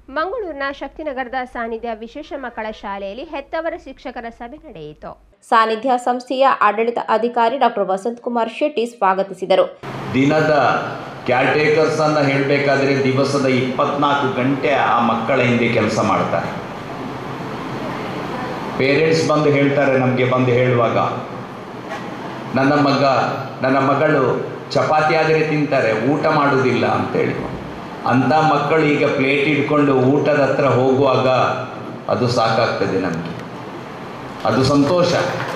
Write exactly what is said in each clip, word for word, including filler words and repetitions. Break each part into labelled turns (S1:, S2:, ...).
S1: ಮಂಗಳೂರಿನ ಶಕ್ತಿನಗರದ ಸಾನ್ನಿಧ್ಯ ವಿಶೇಷ ಮಕ್ಕಳ ಶಾಲೆಯಲ್ಲಿ ಹೆತ್ತವರ ಶಿಕ್ಷಕರ ಸಭೆ ನಡೆಯಿತು.
S2: ಸಾನ್ನಿಧ್ಯ ಸಂಸ್ಥೆಯ ಆಡಳಿತ ಅಧಿಕಾರಿ ಡಾಕ್ಟರ್ ವಸಂತಕುಮಾರ್ ಶೆಟ್ಟಿ ಸ್ವಾಗತಿಸಿದರು.
S3: ದಿನದ ಕ್ಯಾರ್ಟೇಕರ್ಸ್ ಅನ್ನು ಹೇಳಬೇಕಾದ್ರೆ ದಿವಸದ ಇಪ್ಪತ್ನಾಲ್ಕು ಗಂಟೆ ಆ ಮಕ್ಕಳ ಹಿಂದೆ ಕೆಲಸ ಮಾಡ್ತಾರೆ. ಪೇರೆಂಟ್ಸ್ ಬಂದು ಹೇಳ್ತಾರೆ, ನಮಗೆ ಬಂದು ಹೇಳುವಾಗ ನನ್ನ ಮಗ ನನ್ನ ಮಗಳು ಚಪಾತಿ ಆದರೆ ತಿಂತಾರೆ, ಊಟ ಮಾಡೋದಿಲ್ಲ ಅಂತೇಳಿ. ಅಂಥ ಮಕ್ಕಳು ಈಗ ಪ್ಲೇಟ್ ಇಟ್ಕೊಂಡು ಊಟದ ಹತ್ರ ಹೋಗುವಾಗ ಅದು ಸಾಕಾಗ್ತದೆ ನಮಗೆ, ಅದು ಸಂತೋಷ.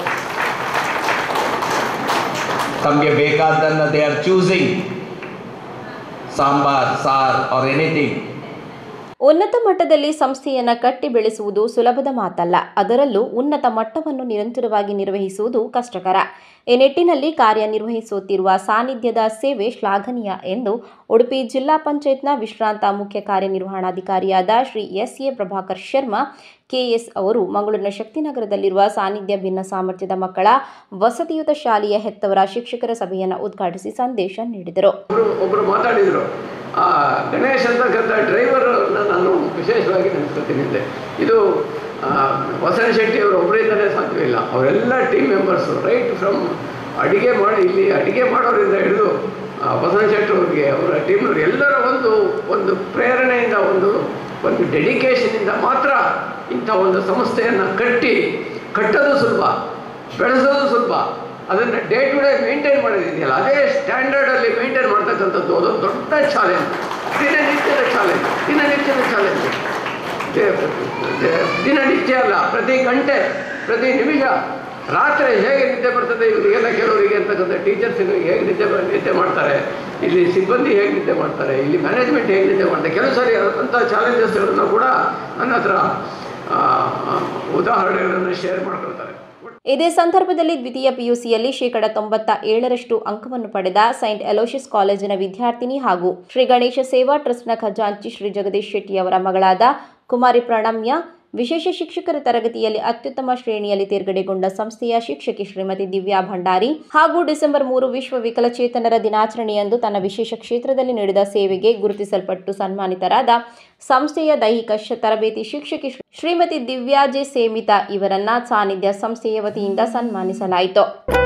S3: ತಮಗೆ ಬೇಕಾದ್ದನ್ನು they are choosing sambar, saar or anything.
S2: ಉನ್ನತ ಮಟ್ಟದಲ್ಲಿ ಸಂಸ್ಥೆಯನ್ನು ಕಟ್ಟಿ ಬೆಳೆಸುವುದು ಸುಲಭದ ಮಾತಲ್ಲ. ಅದರಲ್ಲೂ ಉನ್ನತ ಮಟ್ಟವನ್ನು ನಿರಂತರವಾಗಿ ನಿರ್ವಹಿಸುವುದು ಕಷ್ಟಕರ. ಈ ನಿಟ್ಟಿನಲ್ಲಿ ಕಾರ್ಯನಿರ್ವಹಿಸುತ್ತಿರುವ ಸಾನ್ನಿಧ್ಯದ ಸೇವೆ ಶ್ಲಾಘನೀಯ ಎಂದು ಉಡುಪಿ ಜಿಲ್ಲಾ ಪಂಚಾಯತ್ನ ವಿಶ್ರಾಂತ ಮುಖ್ಯ ಕಾರ್ಯನಿರ್ವಹಣಾಧಿಕಾರಿಯಾದ Shri S A Prabhakar Sharma KS ಅವರು ಮಂಗಳೂರಿನ ಶಕ್ತಿನಗರದಲ್ಲಿರುವ ಸಾನ್ನಿಧ್ಯ ಭಿನ್ನ ಸಾಮರ್ಥ್ಯದ ಮಕ್ಕಳ ವಸತಿಯುತ ಶಾಲೆಯ ಹೆತ್ತವರ ಶಿಕ್ಷಕರ ಸಭೆಯನ್ನು ಉದ್ಘಾಟಿಸಿ ಸಂದೇಶ ನೀಡಿದರು.
S4: ಒಬ್ಬರು ಮಾತಾಡಿದರು, ಗಣೇಶ್ ಅಂತಕ್ಕಂಥ ಡ್ರೈವರನ್ನು ನಾನು ವಿಶೇಷವಾಗಿ ನೆನೆಸ್ಕೊತೀನಿ. ಇದು ವಸಂತ ಶೆಟ್ಟಿ ಅವರು ಒಬ್ಬರಿಂದಲೇ ಸಾಧ್ಯವಿಲ್ಲ, ಅವರೆಲ್ಲ ಟೀಮ್ ಮೆಂಬರ್ಸು, ರೈಟ್ ಫ್ರಮ್ ಅಡುಗೆ ಮಾಡಿ ಇಲ್ಲಿ ಅಡುಗೆ ಮಾಡೋರಿಂದ ಹಿಡಿದು ವಸಂತ ಶೆಟ್ಟಿ ಅವ್ರಿಗೆ ಅವರ ಟೀಮ್ನವ್ರು ಎಲ್ಲರ ಒಂದು ಒಂದು ಪ್ರೇರಣೆಯಿಂದ ಒಂದು ಒಂದು ಡೆಡಿಕೇಶನಿಂದ ಮಾತ್ರ ಇಂಥ ಒಂದು ಸಂಸ್ಥೆಯನ್ನು ಕಟ್ಟಿ ಕಟ್ಟೋದು ಸುಲಭ, ಬೆಳೆಸೋದು ಸುಲಭ, ಅದನ್ನು ಡೇ ಟು ಡೇ ಮೇಂಟೈನ್ ಮಾಡೋದಿದೆಯಲ್ಲ ಅದೇ ಸ್ಟ್ಯಾಂಡರ್ಡಲ್ಲಿ ಮೇಂಟೈನ್ ಮಾಡ್ತಕ್ಕಂಥದ್ದು ಅದೊಂದು ದೊಡ್ಡ ಚಾಲೆಂಜ್, ದಿನನಿತ್ಯದ ಚಾಲೆಂಜ್ ದಿನನಿತ್ಯದ ಚಾಲೆಂಜ್ ದಿನನಿತ್ಯ ಅಲ್ಲ, ಪ್ರತಿ ಗಂಟೆ ಪ್ರತಿ ನಿಮಿಷ. ರಾತ್ರಿ ಹೇಗೆ ನಿದ್ದೆ ಬರ್ತದೆ ಇವರಿಗೆಲ್ಲ, ಕೆಲವರಿಗೆ ಅಂತಕ್ಕಂಥ ಟೀಚರ್ಸಿಗೆ ಹೇಗೆ ನಿದ್ದೆ ನಿದ್ದೆ ಮಾಡ್ತಾರೆ, ಇಲ್ಲಿ ಸಿಬ್ಬಂದಿ ಹೇಗೆ ನಿದ್ದೆ ಮಾಡ್ತಾರೆ, ಇಲ್ಲಿ ಮ್ಯಾನೇಜ್ಮೆಂಟ್ ಹೇಗೆ ನಿದ್ದೆ ಮಾಡ್ತಾರೆ, ಕೆಲವು ಸಾರಿ ಅಂಥ ಚಾಲೆಂಜಸ್ಗಳನ್ನು ಕೂಡ ನನ್ನ ಹತ್ರ ಉದಾಹರಣೆಗಳನ್ನು ಶೇರ್ ಮಾಡ್ಕೊಳ್ತಾರೆ.
S2: ಇದೇ ಸಂದರ್ಭದಲ್ಲಿ ದ್ವಿತೀಯ ಪಿಯುಸಿಯಲ್ಲಿ ಶೇಕಡ ತೊಂಬತ್ತ ಏಳರಷ್ಟು ಅಂಕವನ್ನು ಪಡೆದ ಸೈಂಟ್ ಅಲೋಷಿಯಸ್ ಕಾಲೇಜಿನ ವಿದ್ಯಾರ್ಥಿನಿ ಹಾಗೂ ಶ್ರೀ ಗಣೇಶ ಸೇವಾ ಟ್ರಸ್ಟ್ನ ಖಜಾಂಚಿ ಶ್ರೀ ಜಗದೀಶ್ ಶೆಟ್ಟಿ ಅವರ ಮಗಳಾದ ಕುಮಾರಿ ಪ್ರಣಮ್ಯ ವಿಶೇಷ ಶಿಕ್ಷಕರ ತರಗತಿಯಲ್ಲಿ ಅತ್ಯುತ್ತಮ ಶ್ರೇಣಿಯಲ್ಲಿ ತೇರ್ಗಡೆಗೊಂಡ ಸಂಸ್ಥೆಯ ಶಿಕ್ಷಕಿ ಶ್ರೀಮತಿ ದಿವ್ಯಾ ಭಂಡಾರಿ ಹಾಗೂ ಡಿಸೆಂಬರ್ ಮೂರು ವಿಶ್ವ ವಿಕಲಚೇತನರ ದಿನಾಚರಣೆಯಂದು ತನ್ನ ವಿಶೇಷ ಕ್ಷೇತ್ರದಲ್ಲಿ ನೀಡಿದ ಸೇವೆಗೆ ಗುರುತಿಸಲ್ಪಟ್ಟು ಸನ್ಮಾನಿತರಾದ ಸಂಸ್ಥೆಯ ದೈಹಿಕ ತರಬೇತಿ ಶಿಕ್ಷಕಿ ಶ್ರೀಮತಿ ದಿವ್ಯಾ ಜೆ ಸೇಮಿತಾ ಇವರನ್ನ ಸಾನ್ನಿಧ್ಯ ಸಂಸ್ಥೆಯ ವತಿಯಿಂದ ಸನ್ಮಾನಿಸಲಾಯಿತು.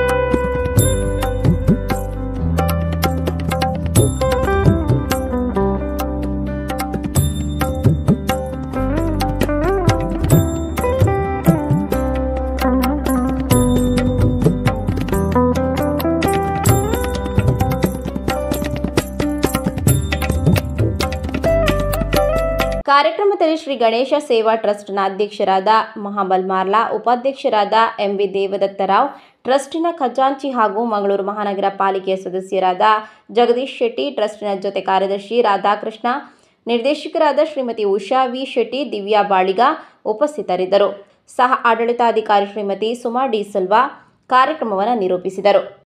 S2: ಕಾರ್ಯಕ್ರಮದಲ್ಲಿ ಶ್ರೀ ಗಣೇಶ ಸೇವಾ ಟ್ರಸ್ಟ್ನ ಅಧ್ಯಕ್ಷರಾದ ಮಹಾಬಲ್ ಮಾರ್ಲಾ, ಉಪಾಧ್ಯಕ್ಷರಾದ ಎಂ ವಿ ದೇವದತ್ತರಾವ್, ಟ್ರಸ್ಟಿನ ಖಜಾಂಚಿ ಹಾಗೂ ಮಂಗಳೂರು ಮಹಾನಗರ ಪಾಲಿಕೆಯ ಸದಸ್ಯರಾದ ಜಗದೀಶ್ ಶೆಟ್ಟಿ, ಟ್ರಸ್ಟಿನ ಜೊತೆ ಕಾರ್ಯದರ್ಶಿ ರಾಧಾಕೃಷ್ಣ, ನಿರ್ದೇಶಕರಾದ ಶ್ರೀಮತಿ ಉಷಾ ವಿ ಶೆಟ್ಟಿ, ದಿವ್ಯಾ ಬಾಳಿಗ ಉಪಸ್ಥಿತರಿದ್ದರು. ಸಹ ಆಡಳಿತಾಧಿಕಾರಿ ಶ್ರೀಮತಿ ಸುಮಾ ಡಿ ಸಿಲ್ವಾ ಕಾರ್ಯಕ್ರಮವನ್ನು ನಿರೂಪಿಸಿದರು.